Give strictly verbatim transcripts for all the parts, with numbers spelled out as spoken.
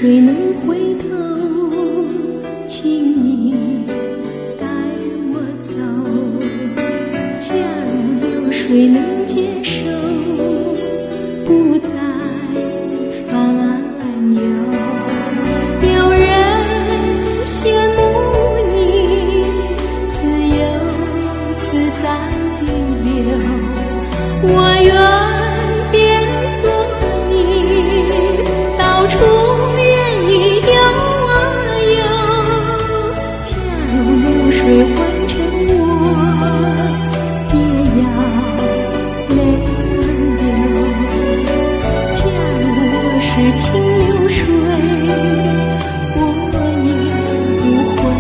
谁能回头？请你带我走。假如流水能接受，不再烦忧。有人羡慕你自由自在地流，我愿变作你，到处愿意游啊游。假如流水换成我，别要泪儿流。假如我是清流水，我也不回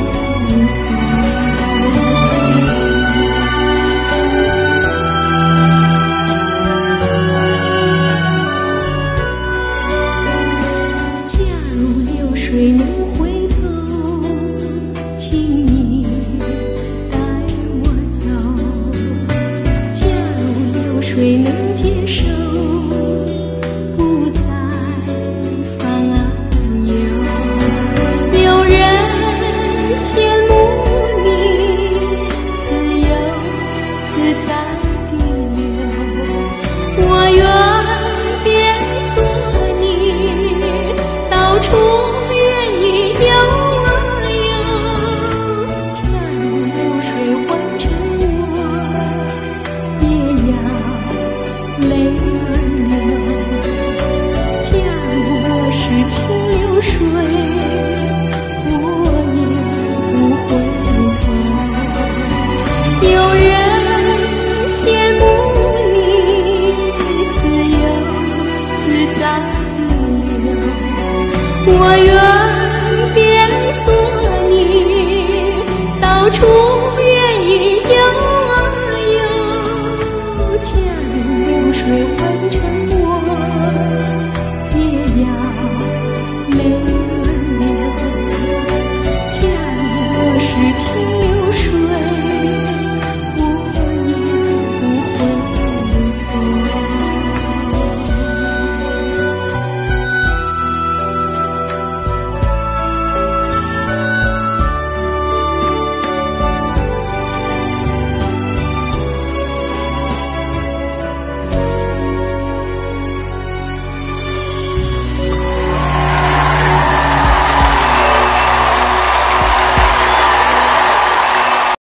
头。假如流水能回头，请你带我走。假如流水能接受，不再烦忧。有人羡慕你自由自在地流，我愿变作你，到处愿意游啊游。假如流水换成我，别要泪儿流。假如我是清流水，我也不回头。有人羡慕你自由自在地流，我愿变作你，到处